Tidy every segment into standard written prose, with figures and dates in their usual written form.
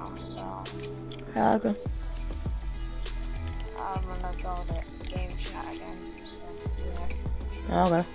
So Yeah, okay. I'm gonna go to game chat again. So yeah. Okay.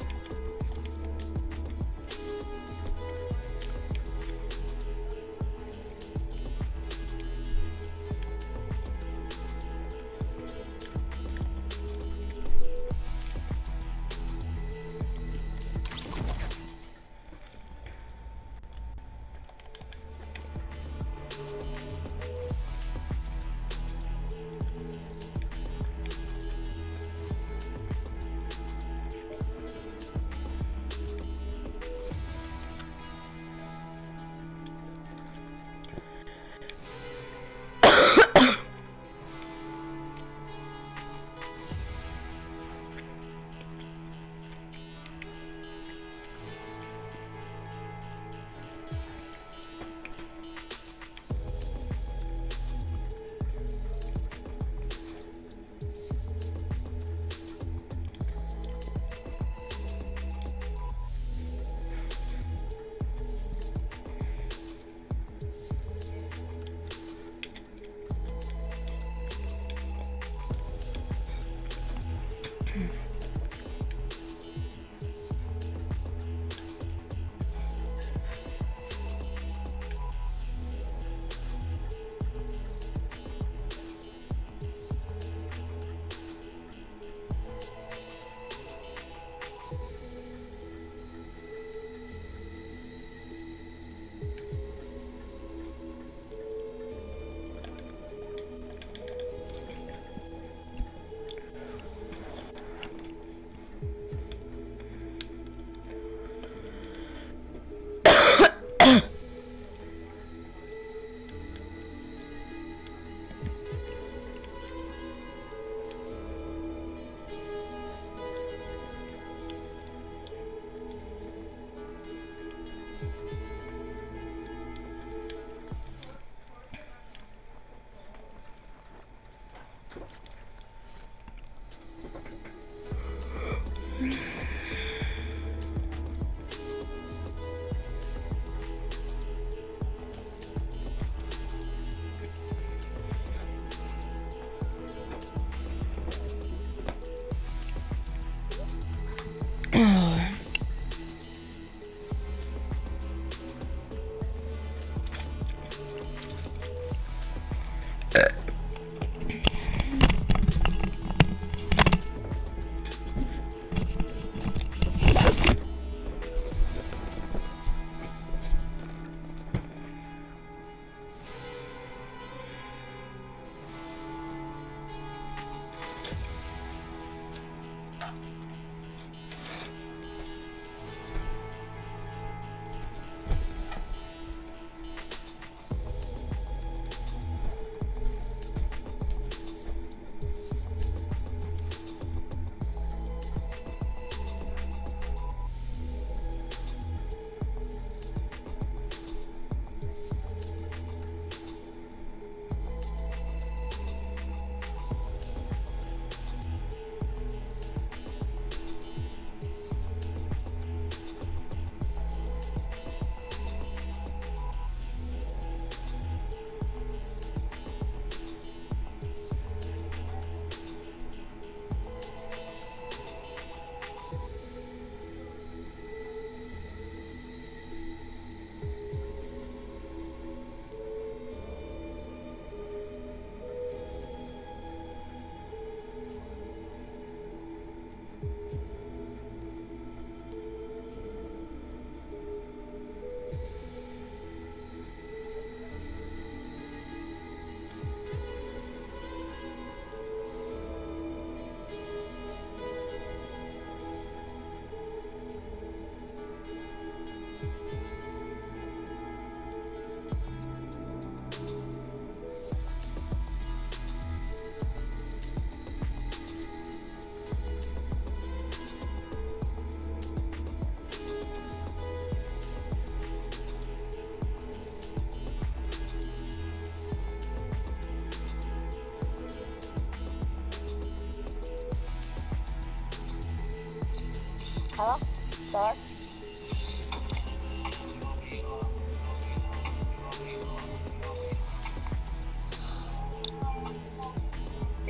Hello? Sir?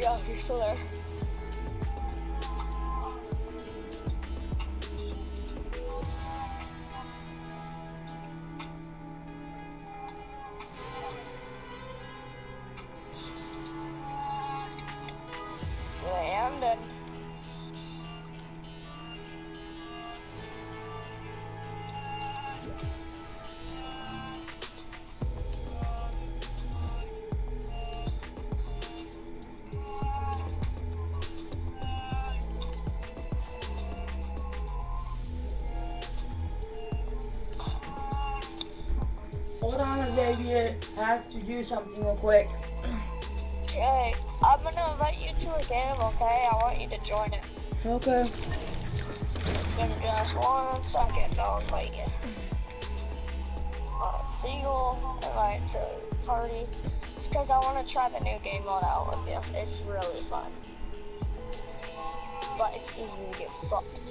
Yeah, you're still there. Landed. Hold on, Xavier. I have to do something real quick. Okay, I'm gonna invite you to a game, okay? I want you to join it. Okay. Give me just 1 second, I'll invite you. Seagull, invite to party. Just because I want to try the new game mode out with you. It's really fun. But it's easy to get fucked.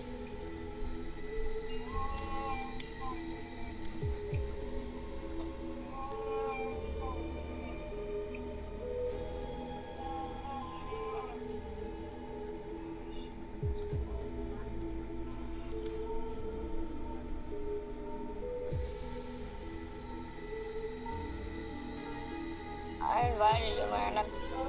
I invited you, Landon.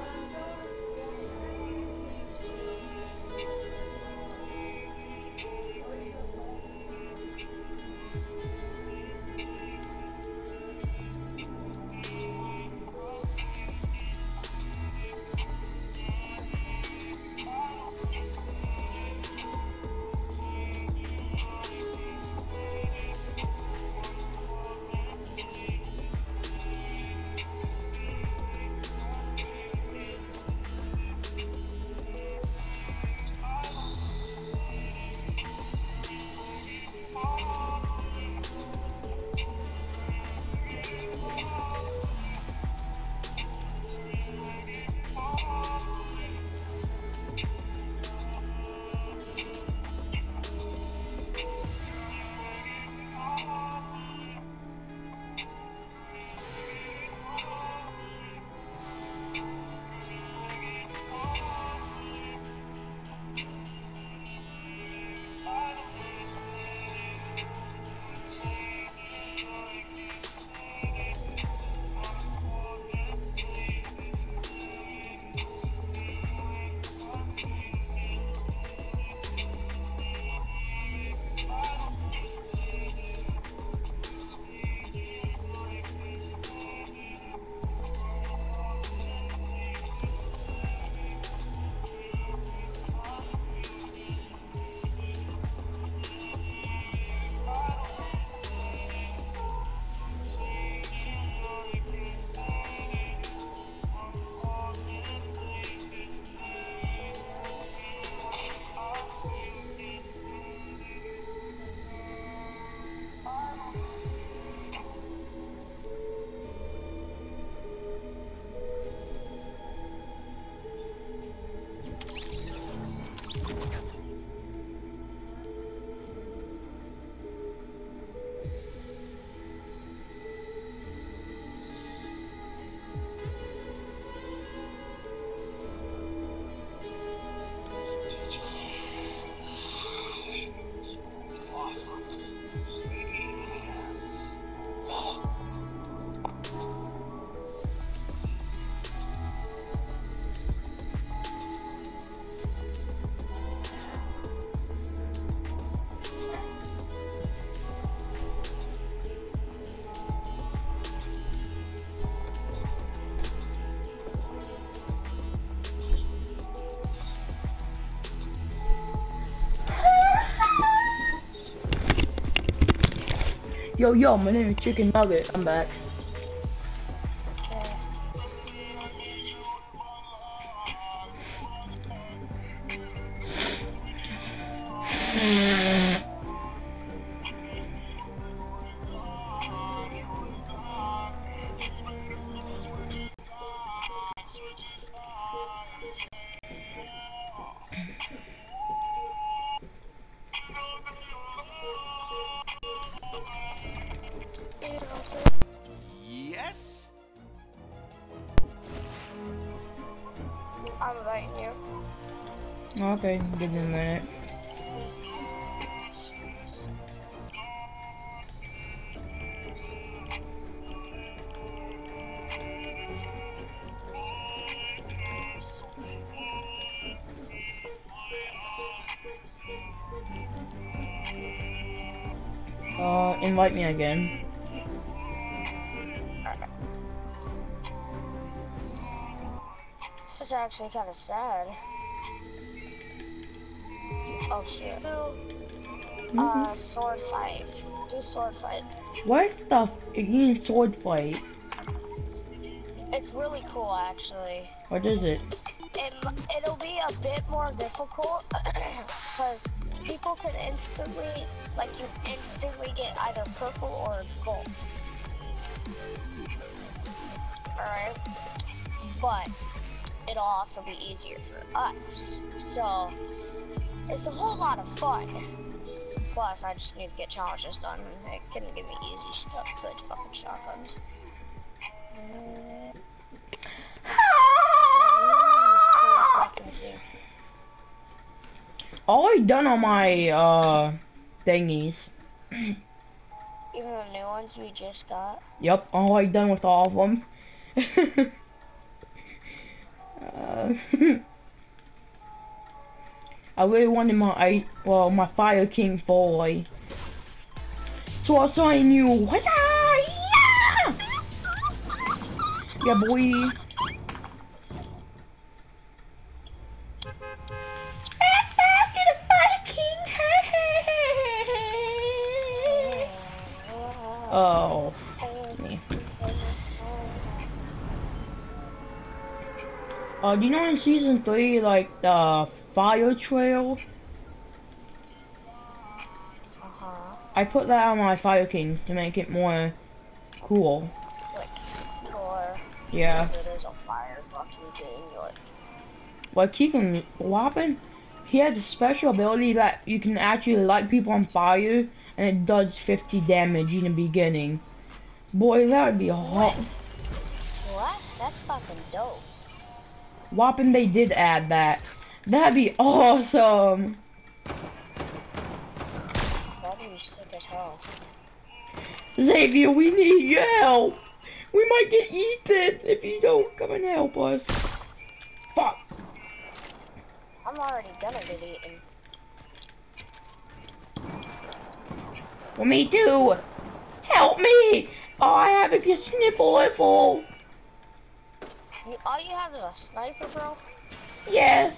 Yo, my name is Chicken Nugget. I'm back. I I'm inviting you. Okay, give me a minute. Invite me again. This is actually kind of sad. Oh shit. Sword fight. Do sword fight. What the f you sword fight? It's really cool actually. What is it? It'll be a bit more difficult because people can instantly, like you instantly get either purple or gold. Alright? But it'll also be easier for us. So it's a whole lot of fun. Plus, I just need to get challenges done. It can give me easy stuff, good fucking shotguns. All I done on my thingies. Even the new ones we just got. Yep, all I done with all of them. I really wanted my my Fire King boy. So I saw you. Yeah! Yeah, boy. Oh. Me. Do you know in season 3, like the fire trail? I put that on my Fire King to make it more cool. Like, cooler. Yeah. Because it is a fire fucking king. Like he can Whopping, he has a special ability that you can actually light people on fire and it does 50 damage in the beginning. Boy, that would be a hot. What? That's fucking dope. Whopping, they did add that. That'd be awesome. That'd be sick as hell. Xavier, we need your help. We might get eaten if you don't come and help us. Fuck. I'm already gonna get eaten. Well, me too. Help me. All I have is a sniper rifle. All you have is a sniper, bro? Yes.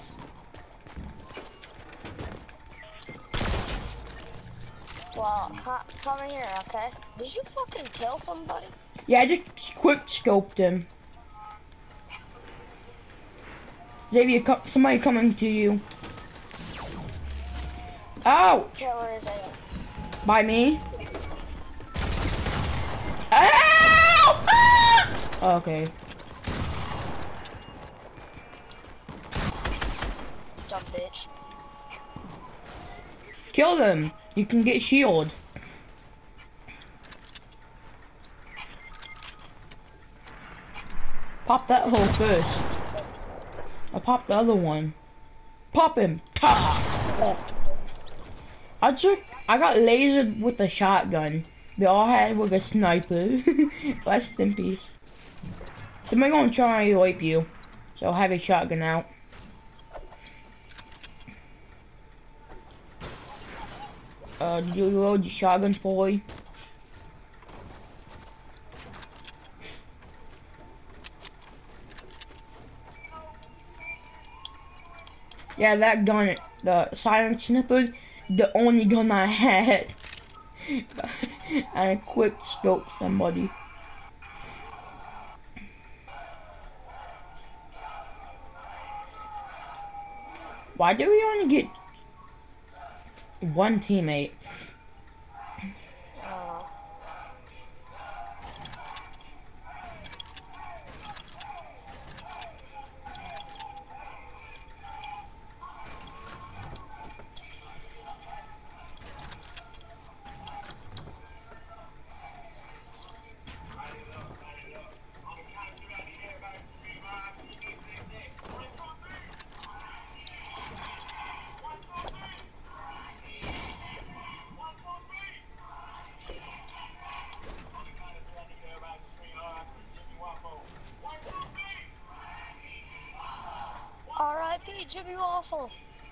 Well, come in here, okay? Did you fucking kill somebody? Yeah, I just quick scoped him. Xavier, somebody coming to you. Ouch! Okay, where is it? By me. Ow! Ah! Okay. Dumb bitch. Kill them. You can get shield. Pop that hole first. I'll pop the other one. Pop him. Oh. I got lasered with a shotgun. They all had with a sniper. Rest in peace. Somebody gonna try to rape you. So I'll have a shotgun out. Did you load your shotgun, boy? Yeah, that gun, the silent sniper, the only gun I had. I quick scoped somebody. Why do we only get one teammate? careful.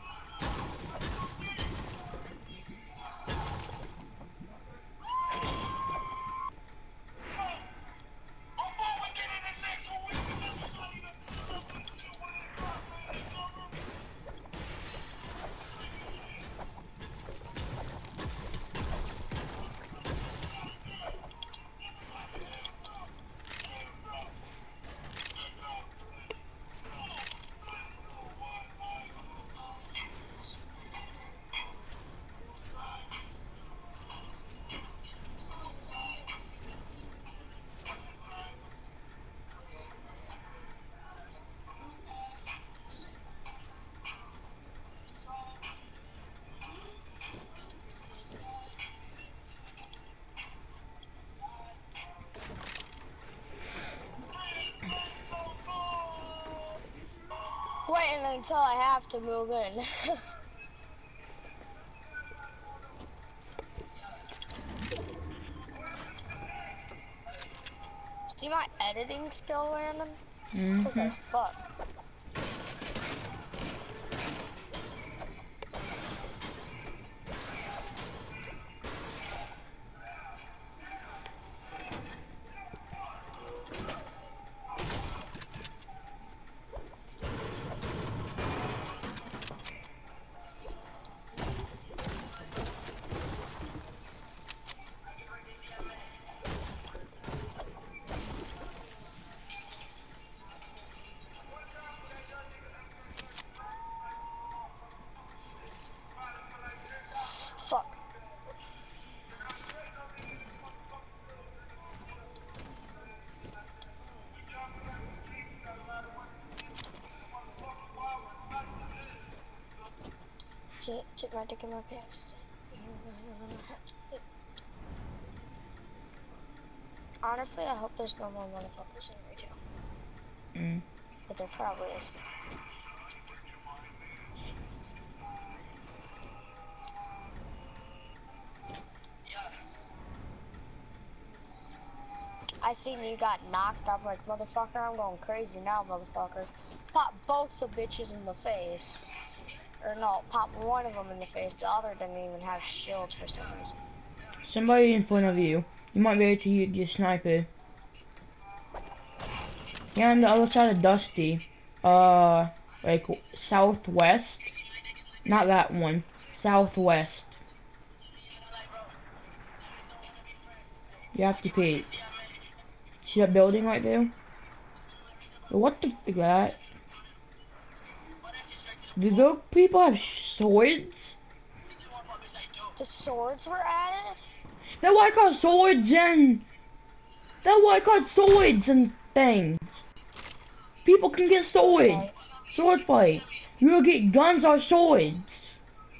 Waiting until I have to move in. See my editing skill, Landon? It's quick as fuck. Fuck. Get my dick in my pants. Honestly, I hope there's no more motherfuckers in retail. But there probably is. I seen you got knocked up, like, motherfucker, I'm going crazy now, motherfuckers. Pop both the bitches in the face. Or no, pop one of them in the face, the other didn't even have shields for some reason. Somebody in front of you. You might be able to use your sniper. Yeah, on the other side of Dusty. Like, southwest. Not that one. Southwest. You have to peek. See that building right there? What the fuck is that? Do those people have swords? The swords were added? That's why I got swords and... That's why I got swords and things. People can get swords. Right. Sword fight. You will get guns or swords.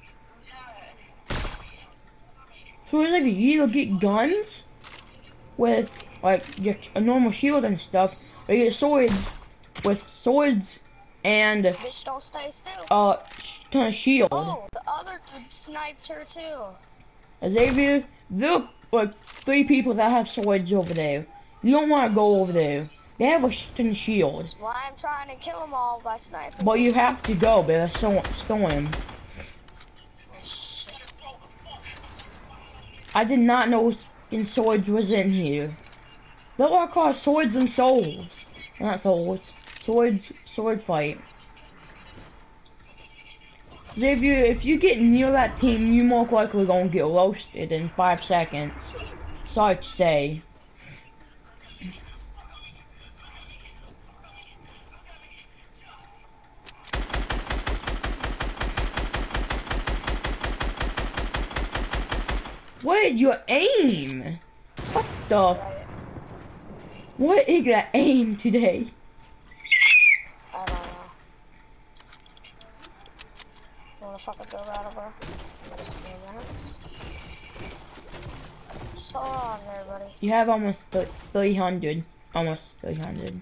So it's like you either get guns with like just a normal shield and stuff, or you get swords with swords and Bitch, don't stay still. kind of shield. Oh, the other dude sniped her too. Xavier, there are like 3 people that have swords over there. You don't want to go over there. They have a ton of shields. That's why I'm trying to kill them all by sniping. But you have to go, but that's storm. I did not know swords was in here. That's what I call swords and souls. Not souls. Swords, sword fight. Xavier, if you get near that team, you most likely gonna get roasted in 5 seconds. Sorry to say. Where'd you aim? What the? What is that aim today? I don't know. You wanna fucking go right over? Just give me minutes. Just hold on there, buddy. You have almost 300. Almost 300.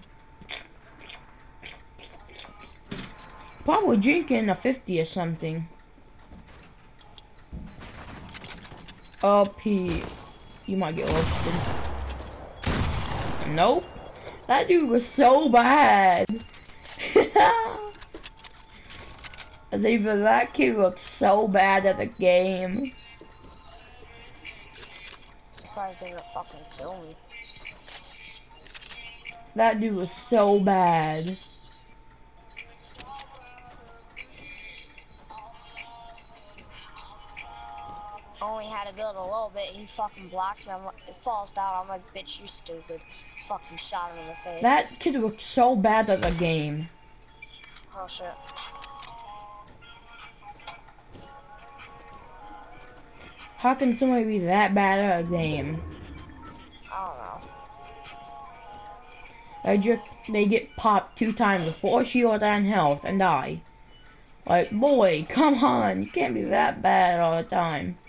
Probably drinking a 50 or something. P. You might get roasted. Nope. That dude was so bad. Even that kid looks so bad at the game. Surprised they didn't fucking kill me. That dude was so bad. Only had to build a little bit. He fucking blocks me. It falls down. I'm like, bitch, you stupid. Fucking shot him in the face. That kid looked so bad at the game. Oh shit. How can somebody be that bad at a game? I don't know. They get popped 2 times with 4 shield and health and die. Like, boy, come on, you can't be that bad all the time.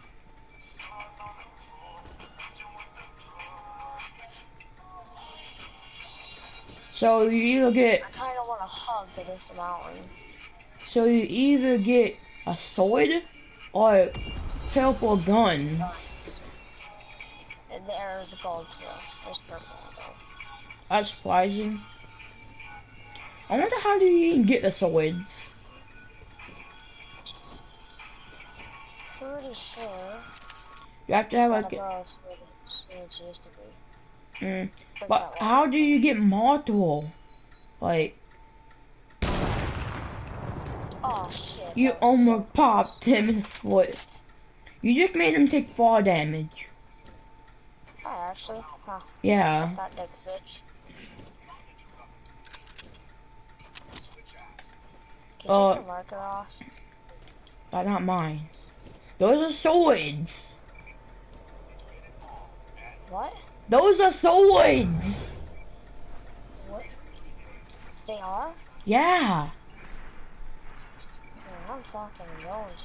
So you either get... I kinda wanna hug this mountain. So you either get a sword or help or gun. And there's gold too. There's purple though. That's surprising. I wonder how do you even get the swords? Pretty sure. You have to have like. But how do you get multiple? Like. Oh shit. You almost popped him in the foot. You just made him take 4 damage. Oh, actually? Huh. Yeah. That dick bitch. Can you take the marker off? But not mine. Those are swords. What? Those are swords. What? They are? Yeah. Man, I'm fucking going to.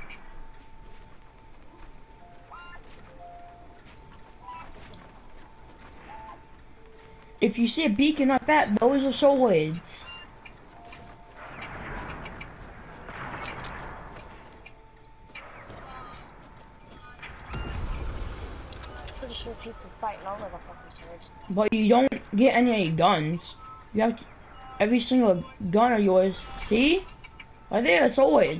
If you see a beacon like that, those are swords. Pretty sure people fighting over the fucking swords. But you don't get any guns. You have to, every single gun of yours. See? Right there, swords.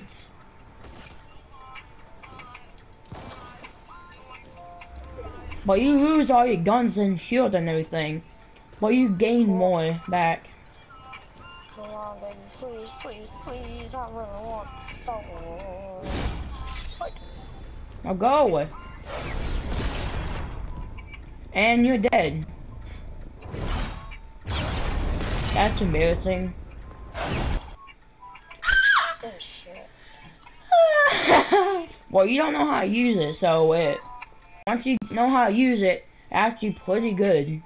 But you lose all your guns and shield and everything. But you gain more back. Come on, baby, please, please, please. I really want sword. What? Now go. And you're dead. That's embarrassing. Oh shit. Well, you don't know how to use it, so once you know how to use it, actually pretty good.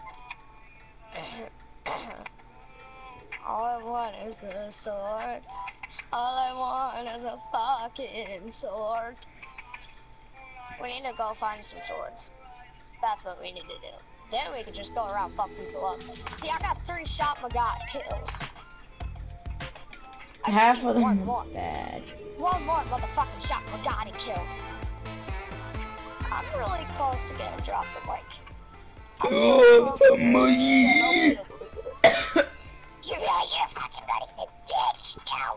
All I want is a sword. All I want is a fucking sword. We need to go find some swords. That's what we need to do. Then we can just go around fucking people up. See, I got 3 shot Magat kills. Half of them are bad. One more motherfucking shot Magat kill. I'm really close to getting dropped the mic. Give me all your fucking money, you bitch. Go.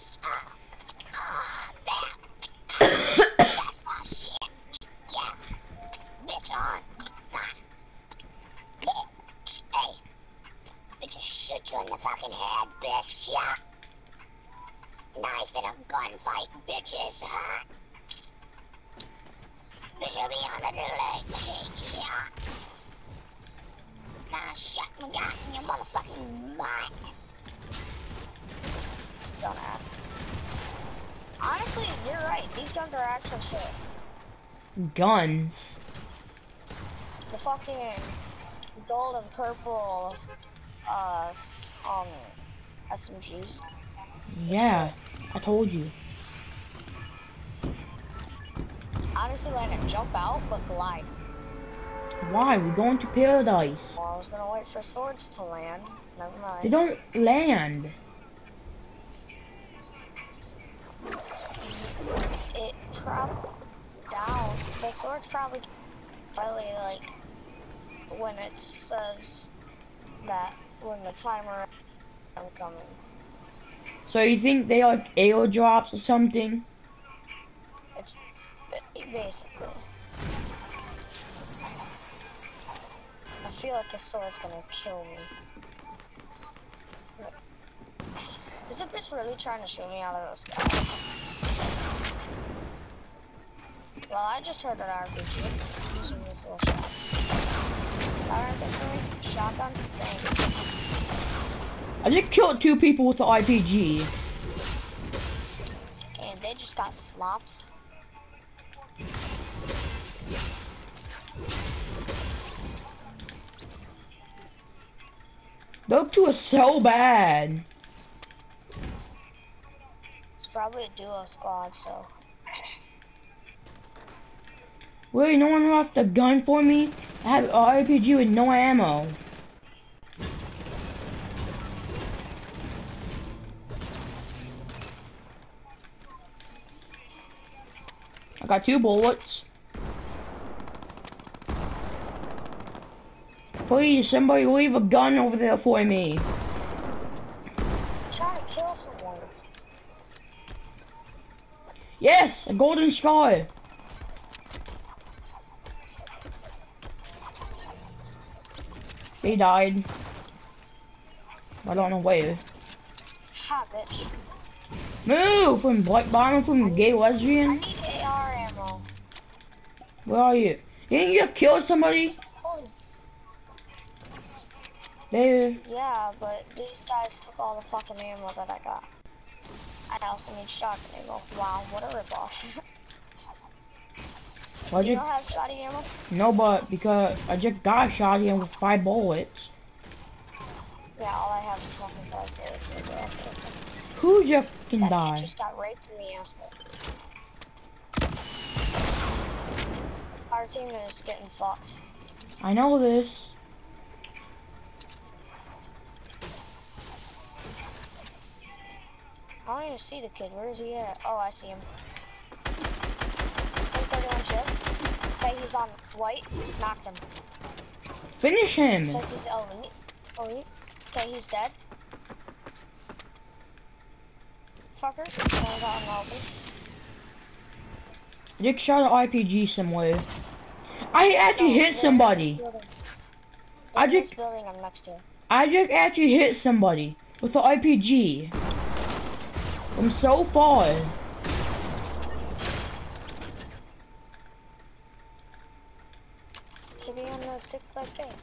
That's my shit. Yeah. Bitch on. Bitch. Hey. Bitch, just shoot you in the fucking head, bitch. Yeah. Knife in a gunfight, bitches, huh? Bitch, you'll be on the delay. Yeah. Nah, shut my gun in your motherfucking butt. Don't ask. Honestly, you're right. These guns are actual shit. Guns. The fucking gold and purple, SMGs. Yeah, I told you. Honestly, like a jump out, but glide. Why? We're going to paradise. Well, I was gonna wait for swords to land. Never mind. They don't land. It probably down. The sword's probably like when it says that when the timer is coming. So you think they like airdrops or something? It's basically. I feel like this sword's gonna kill me. Is the bitch really trying to shoot me out of the sky? Well, I just heard an RPG using this little shot. Fire anything for me? Shotgun? Thanks. I just killed 2 people with the RPG. And they just got slopped. Those 2 are so bad. It's probably a duo squad, so. Wait, no one left a gun for me? I have an RPG with no ammo. I got 2 bullets. Please, somebody leave a gun over there for me. I'm trying to kill someone. Yes, a golden scar. He died. I don't know where. Ha, bitch. Move from Black Bomber from the gay I lesbian. need AR ammo. Where are you? Didn't you kill somebody? Holy. There. Yeah, but these guys took all the fucking ammo that I got. I also need shotgun ammo. Wow, what a ripoff. Why'd You you? don't have shotty ammo? No, but because I just got shot in with 5 bullets. Yeah, all I have is fucking 5 bullets. Who just can That die? kid just got raped in the asshole. Our team is getting fucked. I know this. I don't even see the kid. Where is he at? Oh, I see him. 31 chip. Okay, he's on white. Knocked him. Finish him. Says he's elite. Elite. Okay, he's dead. Fuckers. Going out in the open. Dick shot an RPG somewhere. I actually hit somebody. I This just building I'm next to. I just actually hit somebody with the RPG. From so far. Should be on the tick by thing.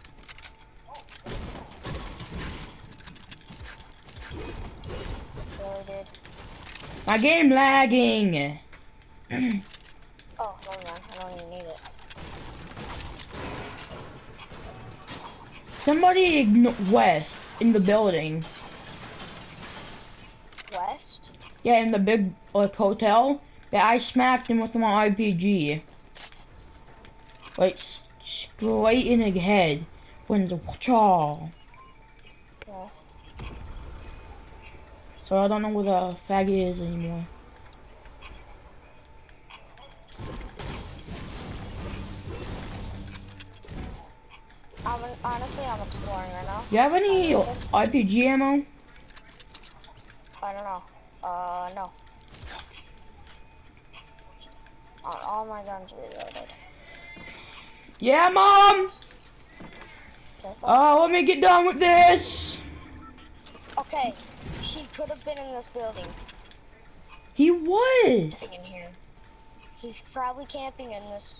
Really did. My game lagging. Oh, never mind. I don't even need it. Somebody west in the building. West? Yeah, in the big like hotel. Yeah, I smacked him with my RPG. Like straight in the head. When the chaw. Yeah. So I don't know where the faggot is anymore. Honestly, I'm exploring right now. Do you have any RPG ammo? I don't know. No. All my guns reloaded. Yeah, Mom! Careful. Let me get done with this! Okay, he could have been in this building. He was! Camping in here. He's probably camping in this.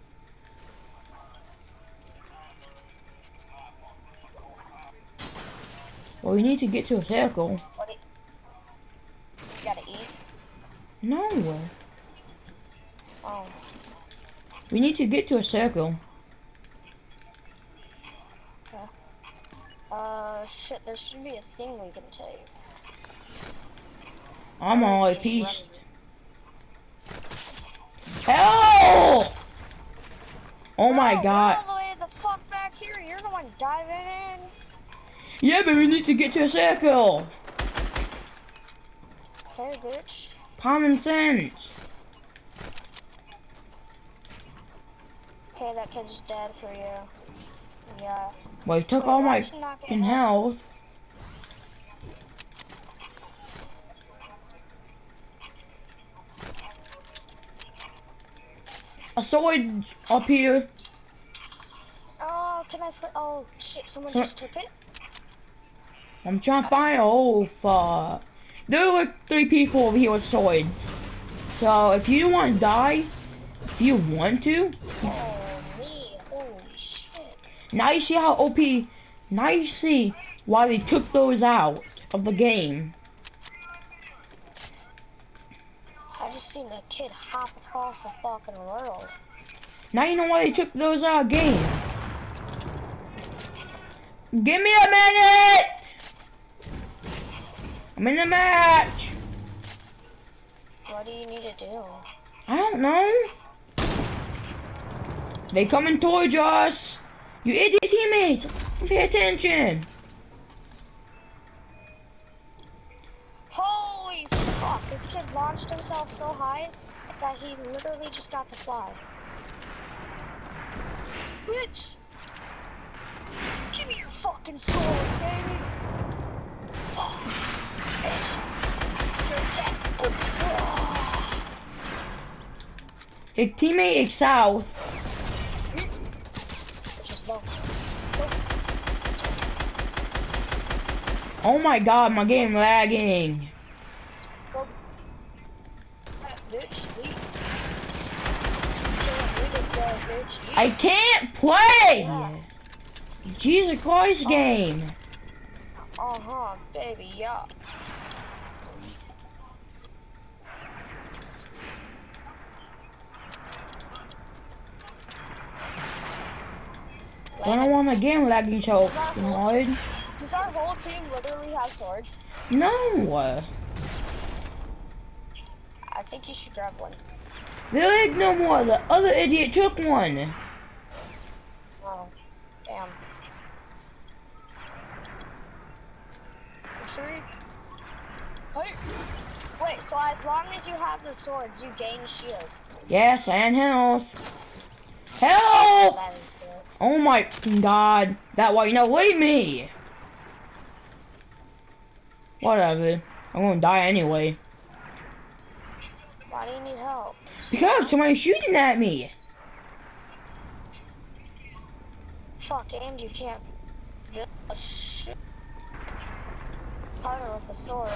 Well, we need to get to a circle. What? You gotta eat? No. Oh. We need to get to a circle. Okay. Shit, there should be a thing we can take. I'm all at Just peace. running. Hell! Oh my Bro, god. we're all the way the fuck back here. You're the one diving in. Yeah, but we need to get to a circle. Okay, bitch. Common sense. Okay, that kid's dead for you. Yeah. Well, he took Wait, all why my is he not fucking getting health. a sword up here. Oh, can I play? Oh shit! Someone Huh. just took it. I'm trying to find. Oh fuck! There are like 3 people over here with swords. So if you want to die, if you want to, Oh me! Holy shit! now you see how OP. Now you see why they took those out of the game. I just seen a kid hop across the fucking world. Now you know why they took those out of game. Give me a minute! I'm in the match! What do you need to do? I don't know. They coming towards us! You idiot teammates! Pay attention! Holy fuck! This kid launched himself so high that he literally just got to fly. Bitch! Give me your fucking sword, baby! Oh, bitch! Your teammate is south. Just low. Oh my god, my game lagging. Go. Bitch, I can't play! Yeah. Jesus Christ game. Uh-huh, baby, yeah. I don't want my game lagging so hard. Does our whole team literally have swords? No. I think you should grab one. There is no more. The other idiot took one. Oh, damn. You sure? Hey. Wait, so as long as you have the swords, you gain shield. Yes, and health. Help! That is good. Oh my god. That why you know leave me. Whatever. I'm gonna die anyway. Why do you need help? Because somebody's shooting at me. Fuck, and you can't build a shit harder with the sword.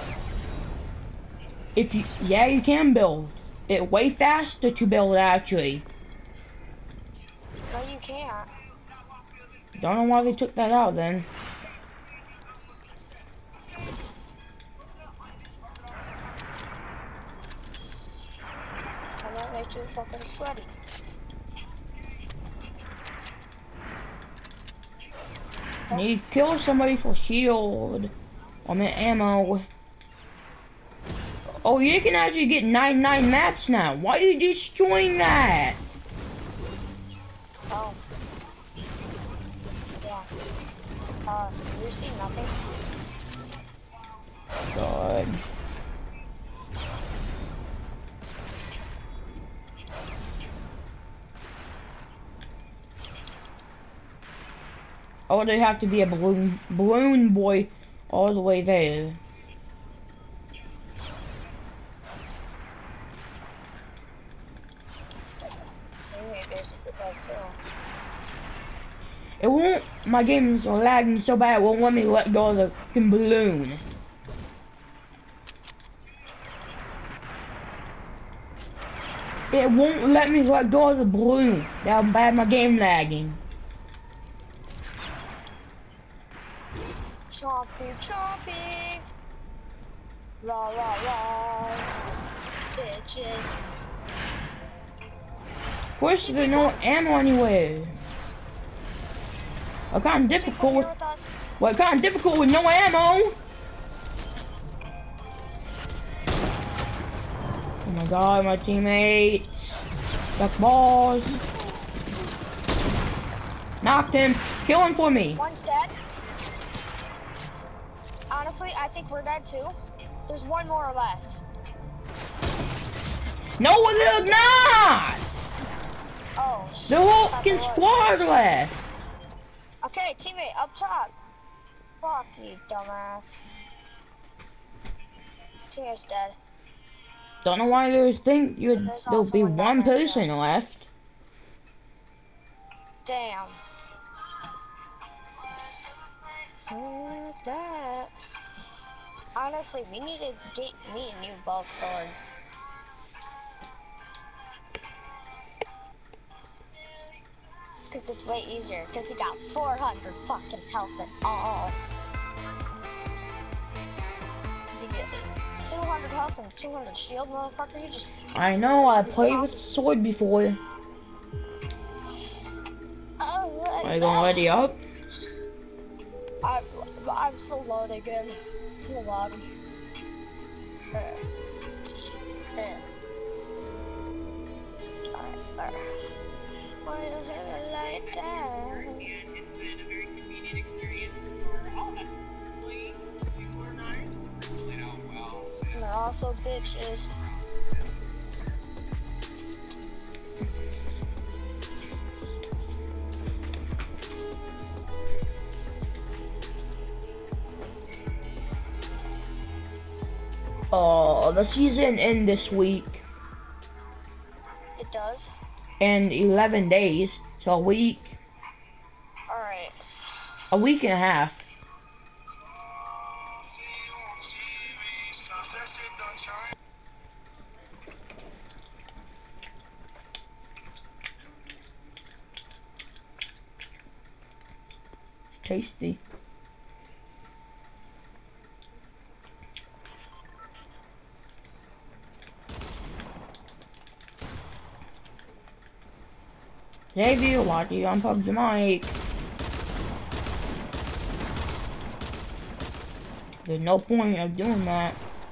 If you, yeah, you can build. It way faster to build actually. No, you can't. Don't know why they took that out then. And that makes you fucking sweaty. Need to kill somebody for shield. I mean ammo. Oh, you can actually get 99 mats now. Why are you destroying that? Oh. Yeah. You see nothing? God. Oh, they have to be a balloon boy all the way there. It won't, my game's lagging so bad it won't let me let go of the fucking balloon. It won't let me let go of the balloon. That's how bad my game lagging. Chompy, chompy. Rah, rah, rah. Bitches. Of course, there's no ammo anywhere. What kind of difficult with, what kind of difficult with no ammo? Oh my god, my teammates. Got balls. Knocked him. Kill him for me. One's dead. Honestly, I think we're dead too. There's one more left. No, there's not! Oh, The whole fucking squad left. Okay, teammate, up top. Fuck you, dumbass. Don't know why there'll be one person left. Damn. That. Honestly, we need to get me and you both swords. Cause it's way easier. Cause he got 400 fucking health and all. Cause he get 200 health and 200 shield, motherfucker. You just. I know. I played with the sword before. Are you gonna ready up? I'm so loading in to the lobby. Alright. Why don't have a light down? It's been a very convenient experience for all of us. We're nice. You know, well. And they're also bitches. Oh, the season ends this week. It does? In 11 days. So a week. Alright. A week and a half. Tasty. Xavier, why do you unplug the mic? There's no point of doing that.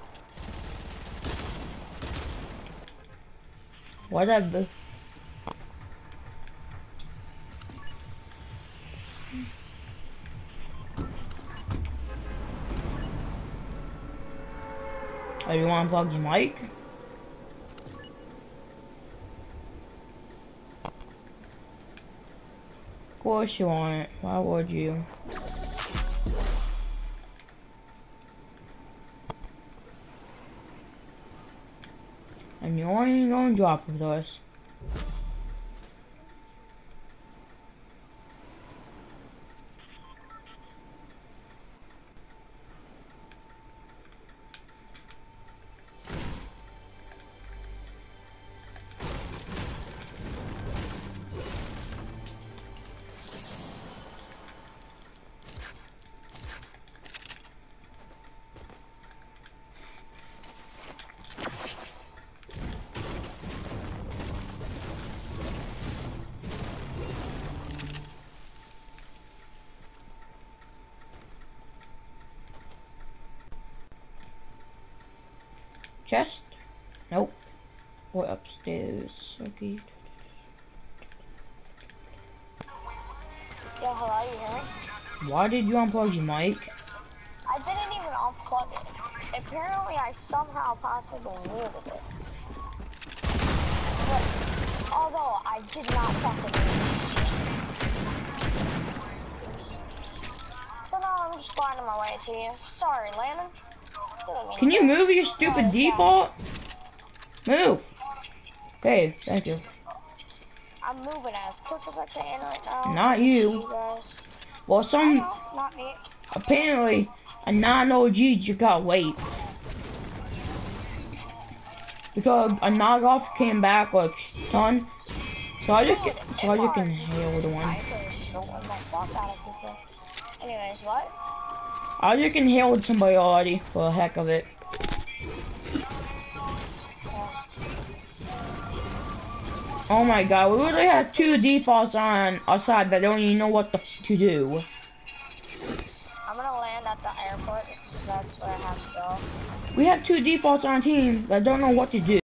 Whatever. Oh, you want to unplug your mic? Of course you want it. Why would you? And you ain't gonna drop with us. Chest? Nope. Or upstairs. Okay. Yeah, hello, you hear me? Why did you unplug your mic? I didn't even unplug it. Apparently, I somehow possibly muted it. But, although I did not fucking mute it. So now I'm just finding my way to you. Sorry, Landon. Can you move your stupid default? Move! Okay, thank you. I'm moving as quick as I can right now. Not you. Guys. Well, some No, not me. apparently a non-OG just got late because a knockoff came back like ton. So I just inhaled one. Anyways, what? I just inhaled somebody already for the heck of it. Oh my god, we literally have two defaults on our side that don't even know what to do. I'm gonna land at the airport because that's where I have to go. We have two defaults on our team that don't know what to do.